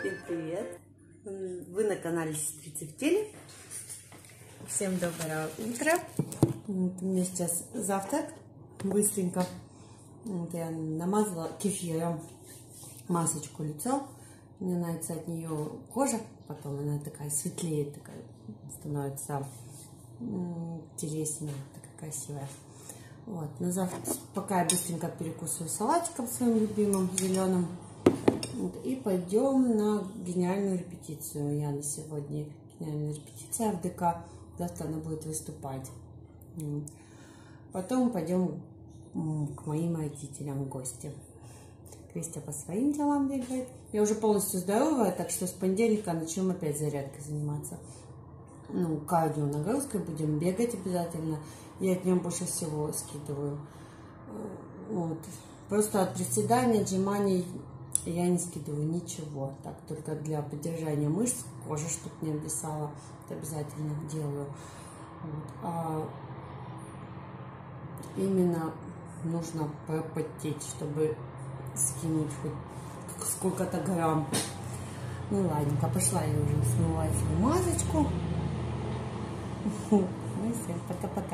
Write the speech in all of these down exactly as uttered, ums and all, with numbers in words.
Всем привет! Вы на канале Сестрицы в теле. Всем доброе утро. Вот у меня сейчас завтрак. Быстренько вот я намазала кефиром масочку лицо. Мне нравится от нее кожа. Потом она такая светлее, такая становится интереснее, такая красивая. Вот, на завтрак пока я быстренько перекусываю салатиком своим любимым зеленым. Вот, и пойдем на гениальную репетицию. Я на сегодня гениальная репетиция в ДК. Завтра она будет выступать. Потом пойдем к моим родителям в гости. Кристия по своим делам бегает. Я уже полностью здоровая, так что с понедельника начнем опять зарядкой заниматься. Ну, кардио нагрузкой будем бегать обязательно. Я днем больше всего скидываю. Вот. Просто от приседания, отжиманий я не скидываю ничего. Так, только для поддержания мышц, кожа чтобы не обвисала, это обязательно делаю. Вот. А именно нужно пропотеть, чтобы скинуть хоть сколько-то грамм. Ну ладненько, пошла я уже смывать масочку. Ну и всем пока-пока.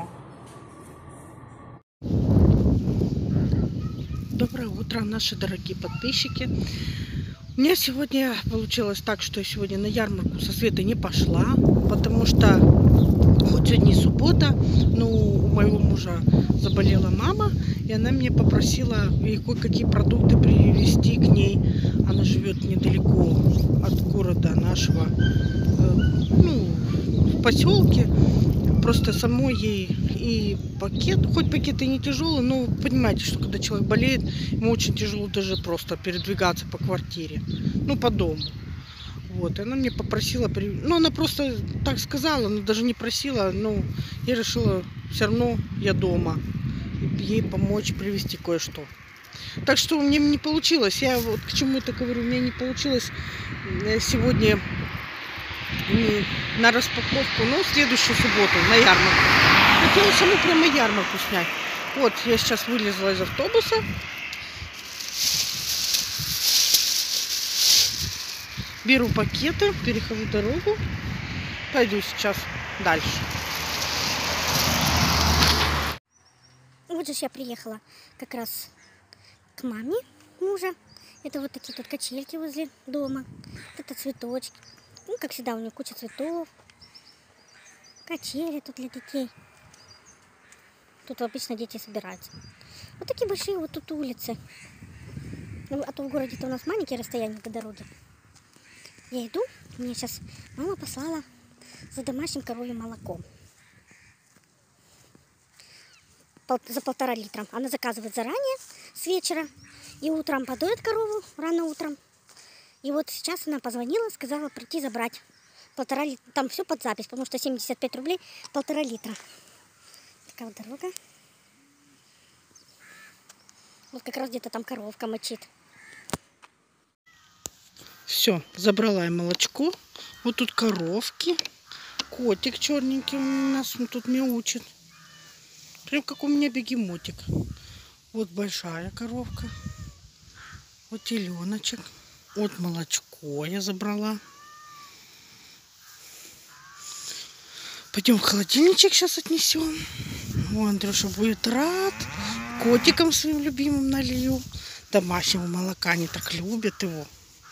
Доброе утро, наши дорогие подписчики. У меня сегодня получилось так, что я сегодня на ярмарку со Светой не пошла, потому что хоть сегодня и суббота, но у моего мужа заболела мама, и она меня попросила ей кое-какие продукты привезти к ней. Она живет недалеко от города нашего, ну, в поселке. Просто самой ей и пакет, хоть пакет и не тяжелый, но понимаете, что когда человек болеет, ему очень тяжело даже просто передвигаться по квартире, ну, по дому. Вот, и она мне попросила, ну, она просто так сказала, она даже не просила, но я решила, все равно я дома, ей помочь привезти кое-что. Так что у меня не получилось, я вот к чему это говорю, у меня не получилось сегодня на распаковку, но в следующую субботу на ярмарку. Хотела саму прямо ярмарку снять. Вот, я сейчас вылезла из автобуса. Беру пакеты, перехожу дорогу. Пойду сейчас дальше. Вот же я приехала как раз к маме мужа. Это вот такие тут качельки возле дома. Это цветочки. Ну, как всегда, у нее куча цветов. Качели тут для детей. Тут обычно дети собираются. Вот такие большие вот тут улицы. А то в городе-то у нас маленькие расстояния до дороги. Я иду, мне сейчас мама послала за домашним коровьим молоком. Пол, за полтора литра. Она заказывает заранее, с вечера. И утром подоит корову, рано утром. И вот сейчас она позвонила, сказала прийти забрать полтора литра. Там все под запись, потому что семьдесят пять рублей, полтора литра. Такая вот дорога. Вот как раз где-то там коровка мочит. Все, забрала я молочко. Вот тут коровки. Котик черненький у нас тут мяучит. Прям как у меня бегемотик. Вот большая коровка. Вот теленочек. Вот молочко я забрала. Пойдем в холодильничек сейчас отнесем. О, Андрюша будет рад. Котиком своим любимым налью. Домашнего молока, они так любят его.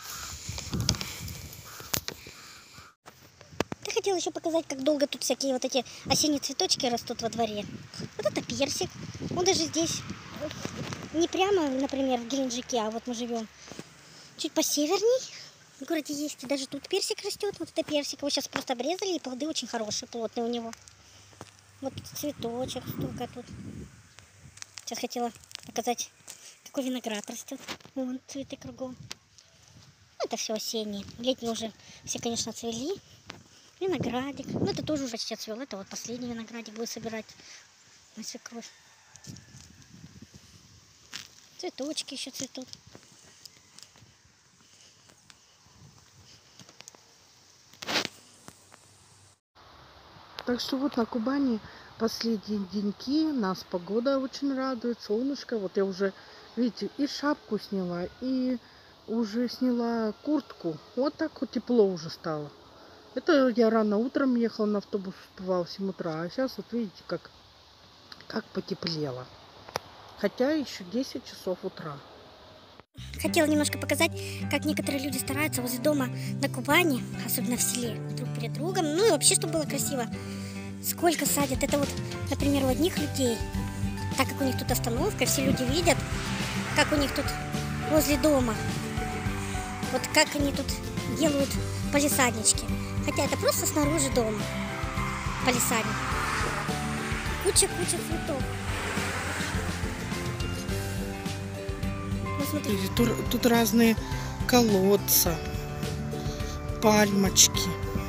Я хотела еще показать, как долго тут всякие вот эти осенние цветочки растут во дворе. Вот это персик. Он даже здесь не прямо, например, в Геленджике, а вот мы живем чуть посеверней. В городе есть и даже тут персик растет. Вот это персик. Его сейчас просто обрезали, и плоды очень хорошие, плотные у него. Вот цветочек столько тут. Сейчас хотела показать, какой виноград растет. Вон цветы кругом. Это все осенние. Летние уже все, конечно, цвели. Виноградик. Ну, это тоже уже сейчас цвел. Это вот последний виноградик будет собирать на свекровь. Цветочки еще цветут. Так что вот на Кубани последние деньки. Нас погода очень радует. Солнышко. Вот я уже, видите, и шапку сняла, и уже сняла куртку. Вот так вот тепло уже стало. Это я рано утром ехала, на автобус успевал в семь утра. А сейчас вот видите, как, как потеплело. Хотя еще десять часов утра. Хотела немножко показать, как некоторые люди стараются возле дома на Кубани, особенно в селе, друг перед другом. Ну и вообще, чтобы было красиво. Сколько садят. Это вот, например, у одних людей, так как у них тут остановка, все люди видят, как у них тут возле дома. Вот как они тут делают палисаднички. Хотя это просто снаружи дома. Палисадник. Куча-куча цветов. Ну, смотрите. Тут, тут разные колодца, пальмочки,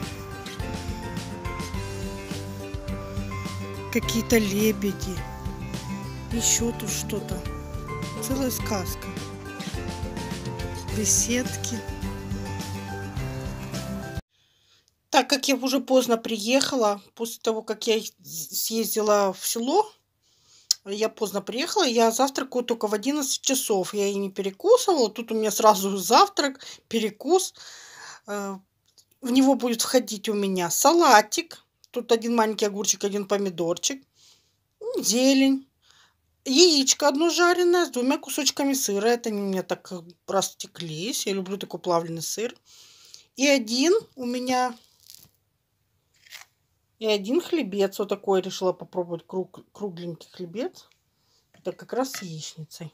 какие-то лебеди, еще тут что-то. Целая сказка. Беседки. Так как я уже поздно приехала, после того, как я съездила в село, я поздно приехала, я завтракаю только в одиннадцать часов. Я и не перекусывала. Тут у меня сразу завтрак, перекус. В него будет входить у меня салатик. Тут один маленький огурчик, один помидорчик. Зелень. Яичко одно жареное с двумя кусочками сыра. Это они у меня так растеклись. Я люблю такой плавленый сыр. И один у меня... И один хлебец. Вот такой решила попробовать. Круг, кругленький хлебец. Это как раз с яичницей.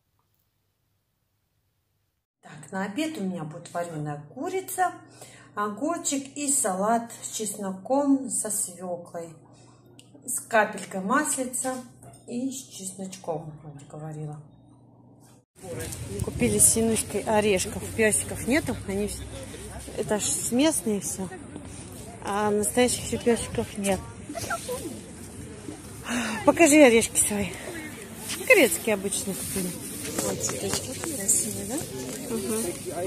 Так, на обед у меня будет вареная курица, огурчик и салат с чесноком, со свеклой, с капелькой маслица и с чесночком, вроде говорила. Купили с Синуськой орешков, персиков нету, они это ж местные все, а настоящих персиков нет. Покажи орешки свои. Грецкие обычные купили. Вот цветочки красивые, да? Угу.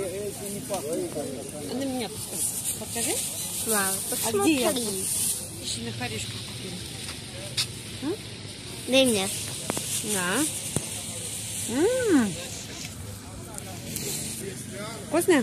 А на меня покажи. Мам, а где я? Еще на орешках купили. М? Дай мне. На. М-м-м. Вкусно?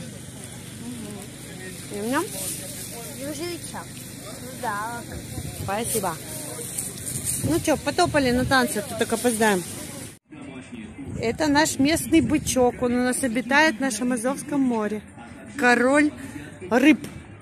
Угу. Грузовичок. Да. Спасибо. Ну что, потопали на танцы, тут только опоздаем. Это наш местный бычок. Он у нас обитает в нашем Азовском море. Король рыб.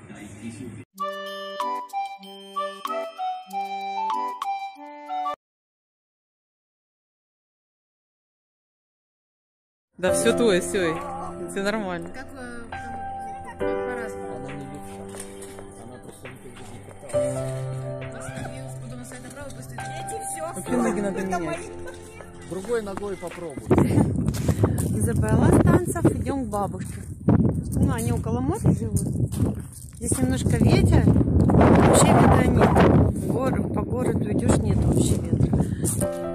Да все твое, все, все нормально. Как по-разному. Она не левша. Она просто никогда не каталась. Потом стоит направо, стоит. Вообще ноги надо менять. Другой ногой попробуй. Забрала с танцев, идем к бабушке. Ну, они около моря живут. Здесь немножко ветер, вообще ветра нет. Гор, по городу идешь, нет вообще ветра.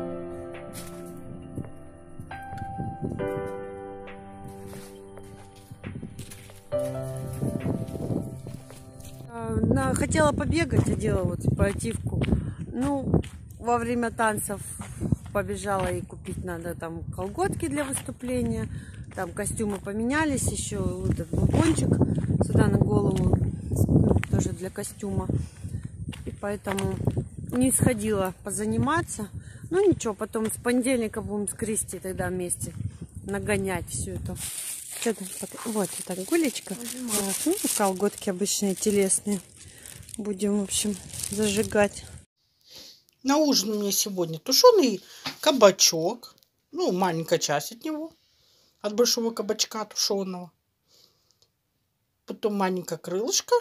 Хотела побегать, одела вот спортивку. Ну, во время танцев побежала и купить надо там колготки для выступления. Там костюмы поменялись, еще вот этот бомбончик сюда на голову, тоже для костюма. И поэтому не сходила позаниматься. Ну ничего, потом с понедельника будем с Кристи тогда вместе нагонять все это. Что-то, вот это гулечка. Вот, ну, колготки обычные, телесные. Будем, в общем, зажигать. На ужин у меня сегодня тушеный кабачок. Ну, маленькая часть от него. От большого кабачка тушеного. Потом маленькое крылышко.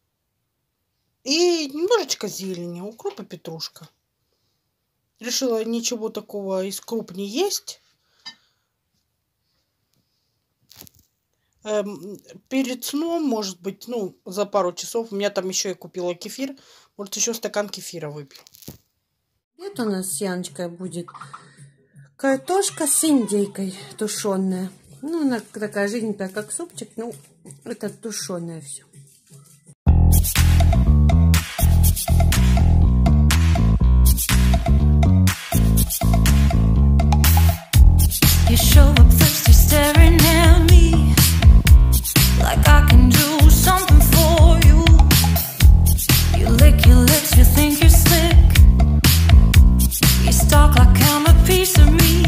И немножечко зелени. Укроп и петрушка. Решила ничего такого из круп не есть. Эм, перед сном, может быть, ну, за пару часов. У меня там еще я купила кефир. Может, еще стакан кефира выпью. Это у нас с Яночкой будет картошка с индейкой тушеная. Ну, она такая жиденькая, как супчик. Ну, это тушеное все. You show up thirsty, staring at me. I count a piece of me.